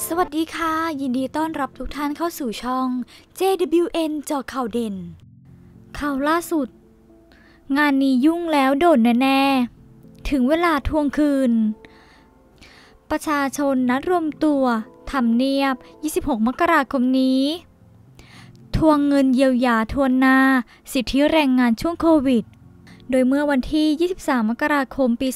สวัสดีค่ะยินดีต้อนรับทุกท่านเข้าสู่ช่อง JWN เจาะข่าวเด่นข่าวล่าสุดงานนี้ยุ่งแล้วโดนแน่ๆถึงเวลาทวงคืนประชาชนนัดรวมตัวทำเนียบ26 มกราคมนี้ทวงเงินเยียวยาทวนหน้าสิทธิแรงงานช่วงโควิดโดยเมื่อวันที่ 23 มกราคม ปี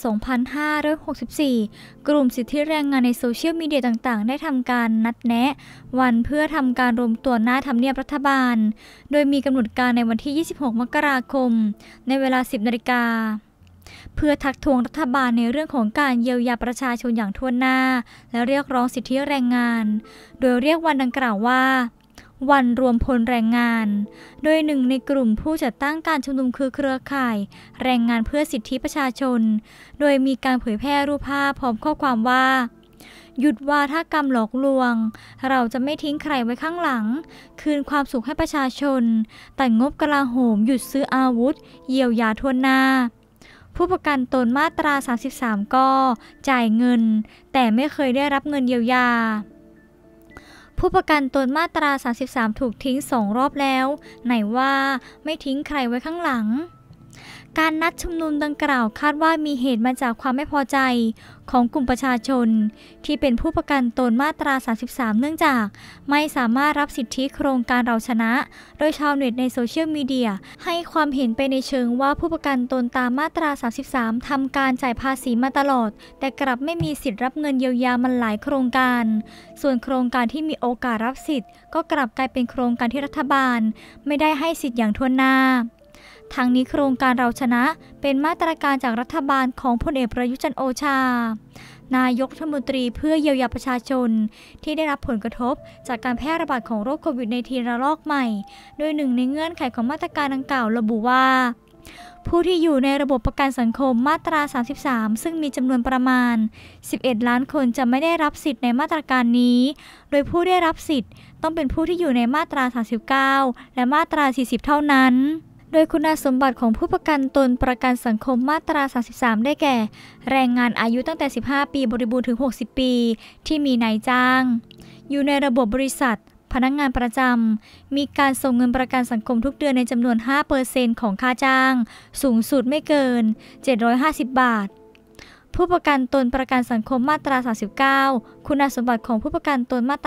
2564 กลุ่มสิทธิแรงงานในโซเชียลมีเดียต่างๆได้ทำการนัดแนะวันเพื่อทำการรวมตัวหน้าทำเนียบรัฐบาลโดยมีกำหนดการในวันที่ 26 มกราคมในเวลา 10 นาฬิกาเพื่อทักท้วงรัฐบาลในเรื่องของการเยียวยาประชาชนอย่างทั่วหน้าและเรียกร้องสิทธิแรงงานโดยเรียกวันดังกล่าวว่าวันรวมพลแรงงานโดยหนึ่งในกลุ่มผู้จัดตั้งการชุมนุมคือเครือข่ายแรงงานเพื่อสิทธิประชาชนโดยมีการเผยแพร่รูปภาพพร้อมข้อความว่าหยุดวาทกรรมหลอกลวงเราจะไม่ทิ้งใครไว้ข้างหลังคืนความสุขให้ประชาชนตัดงบกลาโหมหยุดซื้ออาวุธเยียวยาทั่วหน้าผู้ประกันตนมาตรา 33 ก็จ่ายเงินแต่ไม่เคยได้รับเงินเยียวยาผู้ประกันตนมาตรา 33 ถูกทิ้ง2 รอบแล้วไหนว่าไม่ทิ้งใครไว้ข้างหลังการนัดชุมนุมดังกล่าวคาดว่ามีเหตุมาจากความไม่พอใจของกลุ่มประชาชนที่เป็นผู้ประกันตนมาตรา 33 เนื่องจากไม่สามารถรับสิทธิโครงการเราชนะโดยชาวเน็ตในโซเชียลมีเดียให้ความเห็นไปในเชิงว่าผู้ประกันตนตามมาตรา 33 ทำการจ่ายภาษีมาตลอดแต่กลับไม่มีสิทธิ์รับเงินเยียวยามันหลายโครงการส่วนโครงการที่มีโอกาสรับสิทธิ์ก็กลับกลายเป็นโครงการที่รัฐบาลไม่ได้ให้สิทธิ์อย่างทั่วหน้าทั้งนี้โครงการเราชนะเป็นมาตรการจากรัฐบาลของพลเอกประยุทธ์จันทร์โอชานายกรัฐมนตรีเพื่อเยียวยาประชาชนที่ได้รับผลกระทบจากการแพร่ระบาดของโรคโควิด -19 ระลอกใหม่โดยหนึ่งในเงื่อนไขของมาตรการดังกล่าวระบุว่าผู้ที่อยู่ในระบบประกันสังคมมาตรา 33 ซึ่งมีจำนวนประมาณ 11 ล้านคนจะไม่ได้รับสิทธิ์ในมาตรการนี้โดยผู้ได้รับสิทธิ์ต้องเป็นผู้ที่อยู่ในมาตรา 39 และมาตรา 40 เท่านั้นโดยคุณสมบัติของผู้ประกันตนประกันสังคมมาตรา 33 ได้แก่แรงงานอายุตั้งแต่ 15 ปีบริบูรณ์ถึง 60 ปีที่มีนายจ้างอยู่ในระบบบริษัทพนักงานประจำมีการส่งเงินประกันสังคมทุกเดือนในจำนวน 5% ของค่าจ้างสูงสุดไม่เกิน 750 บาทผู้ประกันตนประกันสังคมมาตรา 39 คุณสมบัติของผู้ประกันตนมาตรา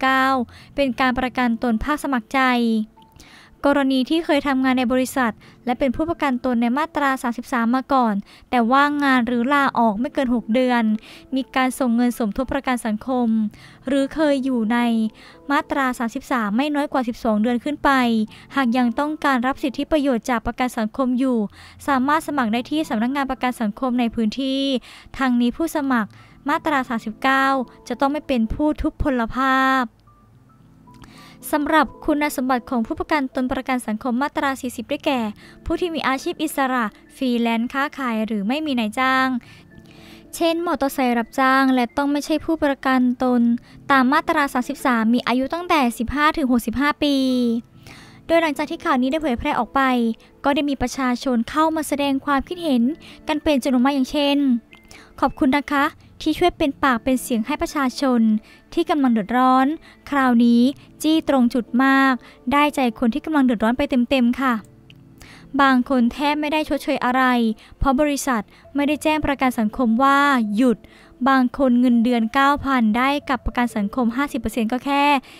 39 เป็นการประกันตนภาคสมัครใจกรณีที่เคยทำงานในบริษัทและเป็นผู้ประกันตนในมาตรา 33 มาก่อนแต่ว่างงานหรือลาออกไม่เกิน 6 เดือนมีการส่งเงินสมทบประกันสังคมหรือเคยอยู่ในมาตรา 33 ไม่น้อยกว่า 12 เดือนขึ้นไปหากยังต้องการรับสิทธิประโยชน์จากประกันสังคมอยู่สามารถสมัครได้ที่สำนักงานประกันสังคมในพื้นที่ทางนี้ผู้สมัครมาตรา 39 จะต้องไม่เป็นผู้ทุพพลภาพสำหรับคุณสมบัติของผู้ประกันตนประกันสังคมมาตรา 40 ได้แก่ผู้ที่มีอาชีพอิสระฟรีแลนซ์ค้าขายหรือไม่มีนายจ้างเช่นมอเตอร์ไซค์รับจ้างและต้องไม่ใช่ผู้ประกันตนตามมาตรา 33 มีอายุตั้งแต่ 15-65 ปีโดยหลังจากที่ข่าวนี้ได้เผยแพร่ออกไปก็ได้มีประชาชนเข้ามาแสดงความคิดเห็นกันเป็นจำนวนมากอย่างเช่นขอบคุณนะคะที่ช่วยเป็นปากเป็นเสียงให้ประชาชนที่กำลังเดือดร้อนคราวนี้จี้ตรงจุดมากได้ใจคนที่กำลังเดือดร้อนไปเต็มๆค่ะบางคนแทบไม่ได้ชดเชยอะไรเพราะบริษัทไม่ได้แจ้งประกันสังคมว่าหยุดบางคนเงินเดือน 9,000 ได้กับประกันสังคม 50% ก็แค่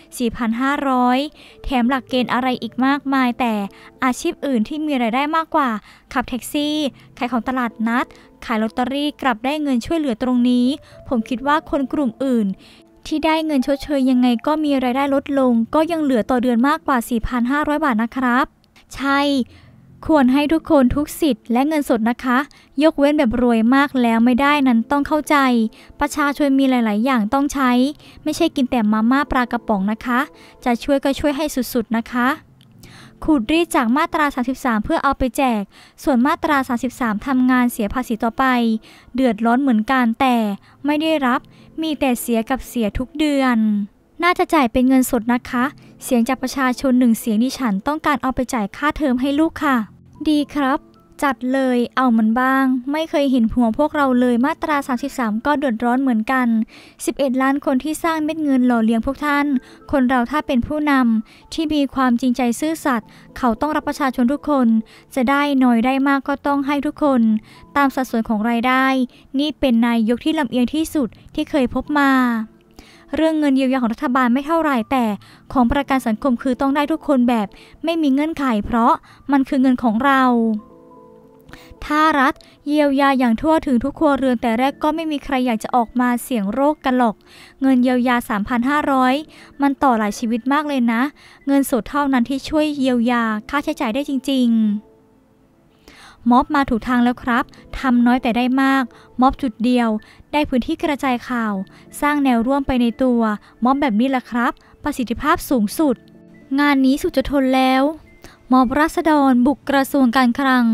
4,500 แถมหลักเกณฑ์อะไรอีกมากมายแต่อาชีพอื่นที่มีรายได้มากกว่าขับแท็กซี่ขายของตลาดนัดขายลอตเตอรี่กลับได้เงินช่วยเหลือตรงนี้ผมคิดว่าคนกลุ่มอื่นที่ได้เงินชดเชยยังไงก็มีรายได้ลดลงก็ยังเหลือต่อเดือนมากกว่า 4,500 บาทนะครับใช่ควรให้ทุกคนทุกสิทธิ์และเงินสดนะคะยกเว้นแบบรวยมากแล้วไม่ได้นั้นต้องเข้าใจประชาชนมีหลายๆอย่างต้องใช้ไม่ใช่กินแต่มาม่าปลากระป๋องนะคะจะช่วยก็ช่วยให้สุดๆนะคะขูดรีดจากมาตรา 33 เพื่อเอาไปแจกส่วนมาตรา 33 ทำงานเสียภาษีต่อไปเดือดร้อนเหมือนกันแต่ไม่ได้รับมีแต่เสียกับเสียทุกเดือนน่าจะจ่ายเป็นเงินสดนะคะเสียงจากประชาชน1 เสียงดิฉันต้องการเอาไปจ่ายค่าเทอมให้ลูกค่ะดีครับจัดเลยเอามันบ้างไม่เคยเห็นหัวพวกเราเลยมาตรา33ก็เดือดร้อนเหมือนกัน11ล้านคนที่สร้างเม็ดเงินหล่อเลี้ยงพวกท่านคนเราถ้าเป็นผู้นำที่มีความจริงใจซื่อสัตย์เขาต้องรับประชาชนทุกคนจะได้น้อยได้มากก็ต้องให้ทุกคนตามสัดส่วนของรายได้นี่เป็นนายกที่ลำเอียงที่สุดที่เคยพบมาเรื่องเงินเยียวยาของรัฐบาลไม่เท่าไหร่แต่ของประกันสังคมคือต้องได้ทุกคนแบบไม่มีเงื่อนไขเพราะมันคือเงินของเราถ้ารัฐเยียวยาอย่างทั่วถึงทุกครัวเรือนแต่แรกก็ไม่มีใครอยากจะออกมาเสี่ยงโรคกันหรอกเงินเยียวยา 3,500 มันต่อหลายชีวิตมากเลยนะเงินสดเท่านั้นที่ช่วยเยียวยาค่าใช้จ่ายได้จริงๆม็อบมาถูกทางแล้วครับทำน้อยแต่ได้มากม็อบจุดเดียวได้พื้นที่กระจายข่าวสร้างแนวร่วมไปในตัวม็อบแบบนี้แหละครับประสิทธิภาพสูงสุดงานนี้สุดจะทนแล้วม็อบราษฎรบุกกระทรวงการคลัง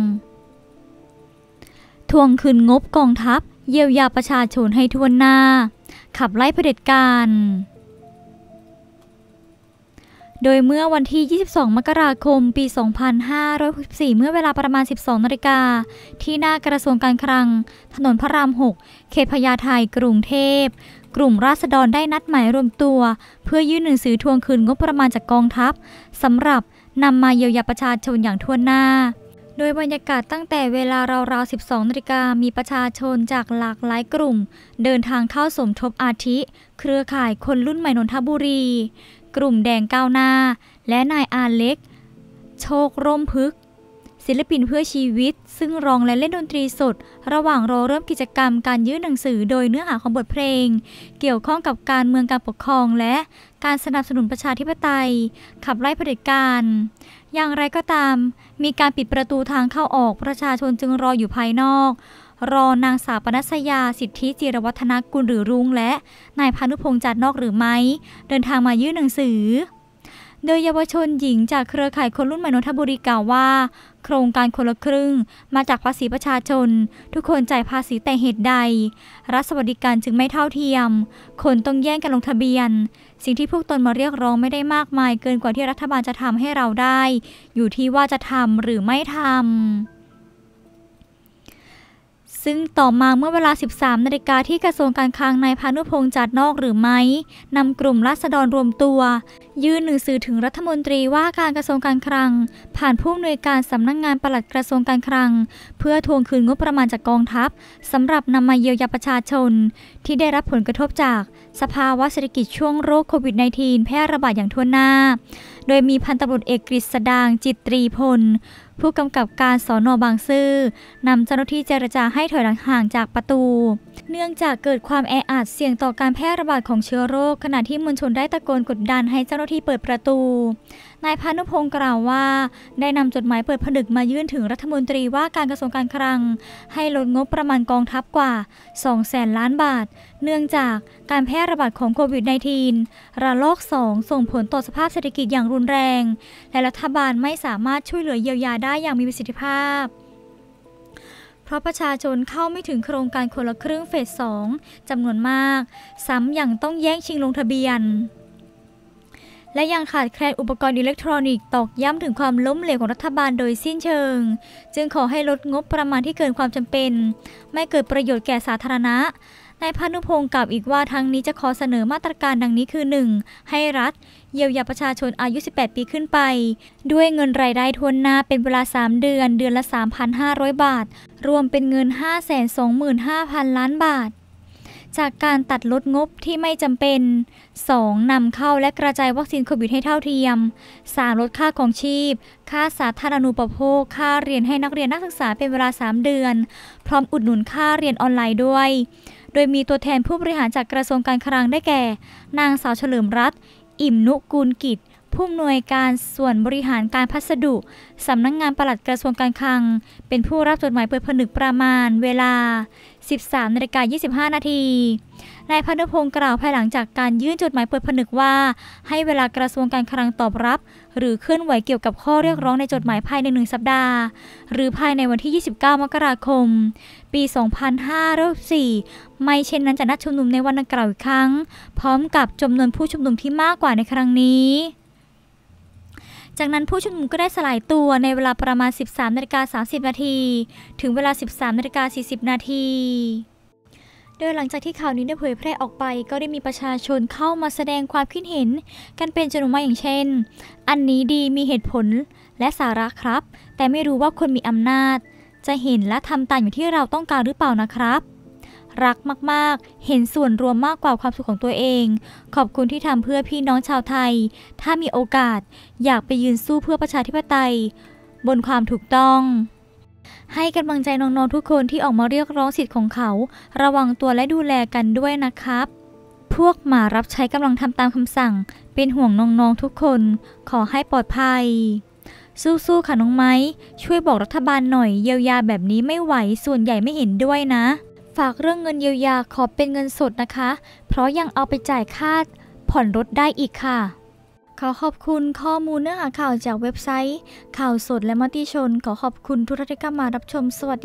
ทวงคืนงบกองทัพเยียวยาประชาชนให้ทั่วหน้าขับไล่เผด็จการโดยเมื่อวันที่ 22 มกราคม ปี 2564 เมื่อเวลาประมาณ 12 นาฬิกาที่หน้ากระทรวงการคลังถนนพระราม 6 เขตพญาไทกรุงเทพกลุ่มราษฎรได้นัดหมายรวมตัวเพื่อยื่นหนังสือทวงคืนงบประมาณจากกองทัพสำหรับนำมาเยียวยาประชาชนอย่างทั่วหน้าโดยบรรยากาศตั้งแต่เวลาราวๆ 12 นาฬิกามีประชาชนจากหลากหลายกลุ่มเดินทางเข้าสมทบอาทิเครือข่ายคนรุ่นใหม่นนทบุรีกลุ่มแดงก้าวหน้าและนายอาเล็กโชคร่มพึกษ์ศิลปินเพื่อชีวิตซึ่งร้องและเล่นดนตรีสดระหว่างรอเริ่มกิจกรรมการยื่นหนังสือโดยเนื้อหาของบทเพลงเกี่ยวข้องกับการเมืองการปกครองและการสนับสนุนประชาธิปไตยขับไล่เผด็จการอย่างไรก็ตามมีการปิดประตูทางเข้าออกประชาชนจึงรออยู่ภายนอกรอนางสาวปนัสยาสิทธิจิรวัฒนกุลหรือรุ้งและนายพานุพงษ์จัดนอกหรือไม่เดินทางมายื่นหนังสือโดยเยาวชนหญิงจากเครือข่ายคนรุ่นใหม่นนทบุรีกล่าวว่าโครงการคนละครึ่งมาจากภาษีประชาชนทุกคนจ่ายภาษีแต่เหตุใดรัฐสวัสดิการจึงไม่เท่าเทียมคนต้องแย่งกันลงทะเบียนสิ่งที่พวกตนมาเรียกร้องไม่ได้มากมายเกินกว่าที่รัฐบาลจะทำให้เราได้อยู่ที่ว่าจะทำหรือไม่ทำซึ่งต่อมาเมื่อเวลา 13 นาฬิกาที่กระทรวงการคลังนายพานุพงษ์จัดนอกหรือไม่นำกลุ่มราษฎรรวมตัวยื่นหนังสือถึงรัฐมนตรีว่าการกระทรวงการคลังผ่านผู้อำนวยการสำนักงานปลัดกระทรวงการคลังเพื่อทวงคืนงบประมาณจากกองทัพสำหรับนำมาเยียวยาประชาชนที่ได้รับผลกระทบจากสภาวะเศรษฐกิจช่วงโรคโควิด -19 แพร่ระบาดอย่างทั่วหน้าโดยมีพันตำรวจเอกกฤษดางจิตตรีพลผู้กำกับการสน.บางซื่อนำเจ้าหน้าที่เจรจาให้ถอยหลังห่างจากประตูเนื่องจากเกิดความแออัดเสี่ยงต่อการแพร่ระบาดของเชื้อโรคขณะที่มวลชนได้ตะโกนกดดันให้เจ้าหน้าที่เปิดประตูนายพานุพงศ์กล่าวว่าได้นำจดหมายเปิดผนึกมายื่นถึงรัฐมนตรีว่าการกระทรวงการคลังให้ลดงบประมาณกองทัพกว่า 200,000 ล้านบาทเนื่องจากการแพร่ระบาดของโควิด -19 ระลอก 2 ส่งผลต่อสภาพเศรษฐกิจอย่างรุนแรงและรัฐบาลไม่สามารถช่วยเหลือเยียวยาได้อย่างมีประสิทธิภาพเพราะประชาชนเข้าไม่ถึงโครงการคนละครึ่งเฟส 2 จำนวนมากซ้ำยังต้องแย่งชิงลงทะเบียนและยังขาดแคลนอุปกรณ์อิเล็กทรอนิกส์ตอกย้ำถึงความล้มเหลวของรัฐบาลโดยสิ้นเชิงจึงขอให้ลดงบประมาณที่เกินความจำเป็นไม่เกิดประโยชน์แก่สาธารณะนายพานุพงศ์กล่าวอีกว่าทั้งนี้จะขอเสนอมาตรการดังนี้คือ 1. ให้รัฐเยียวยาประชาชนอายุ 18 ปีขึ้นไปด้วยเงินรายได้ทั่วหน้าเป็นเวลา 3 เดือนเดือนละ 3,500 บาทรวมเป็นเงิน 525,000 ล้านบาทจากการตัดลดงบที่ไม่จำเป็น 2. นำเข้าและกระจายวัคซีนโควิดให้เท่าเทียม 3. ลดค่าของชีพค่าสาธารณูปโภคค่าเรียนให้นักเรียนนักศึกษาเป็นเวลา 3 เดือนพร้อมอุดหนุนค่าเรียนออนไลน์ด้วยโดยมีตัวแทนผู้บริหารจากกระทรวงการคลังได้แก่นางสาวเฉลิมรัตน์อิ่มนุกูลกิจผู้อำนวยการส่วนบริหารการพัสดุสำนักงานปลัดกระทรวงการคลังเป็นผู้รับจดหมายเปิดผนึกประมาณเวลา 13:25 นาทีนายพานุพงศ์กล่าวภายหลังจากการยื่นจดหมายเปิดผนึกว่าให้เวลากระทรวงการคลังตอบรับหรือเคลื่อนไหวเกี่ยวกับข้อเรียกร้องในจดหมายภายใน1 สัปดาห์หรือภายในวันที่ 29 มกราคม ปี 2564ไม่เช่นนั้นจะนัดชุมนุมในวันดังกล่าวอีกครั้งพร้อมกับจำนวนผู้ชุมนุมที่มากกว่าในครั้งนี้จากนั้นผู้ชุมนุมก็ได้สลายตัวในเวลาประมาณ 13:30 นาทีถึงเวลา 13:40 นาทีโดยหลังจากที่ข่าวนี้ได้เผยแพร่ออกไปก็ได้มีประชาชนเข้ามาแสดงความคิดเห็นกันเป็นจำนวนมากอย่างเช่นอันนี้ดีมีเหตุผลและสาระครับแต่ไม่รู้ว่าคนมีอำนาจจะเห็นและทำตามอย่างที่เราต้องการหรือเปล่านะครับรักมากๆเห็นส่วนรวมมากกว่าความสุขของตัวเองขอบคุณที่ทำเพื่อพี่น้องชาวไทยถ้ามีโอกาสอยากไปยืนสู้เพื่อประชาธิปไตยบนความถูกต้องให้กำลังใจน้องๆทุกคนที่ออกมาเรียกร้องสิทธิ์ของเขาระวังตัวและดูแลกันด้วยนะครับพวกหมารับใช้กำลังทำตามคำสั่งเป็นห่วงน้องๆทุกคนขอให้ปลอดภัยสู้ๆค่ะน้องไม้ช่วยบอกรัฐบาลหน่อยเยียวยาแบบนี้ไม่ไหวส่วนใหญ่ไม่เห็นด้วยนะฝากเรื่องเงินเยียวยาขอเป็นเงินสดนะคะเพราะยังเอาไปจ่ายค่าผ่อนรถได้อีกค่ะขอขอบคุณข้อมูลเนื้อหาข่าวจากเว็บไซต์ข่าวสดและมติชนขอขอบคุณทุกท่านที่เข้ามารับชมสวัสดี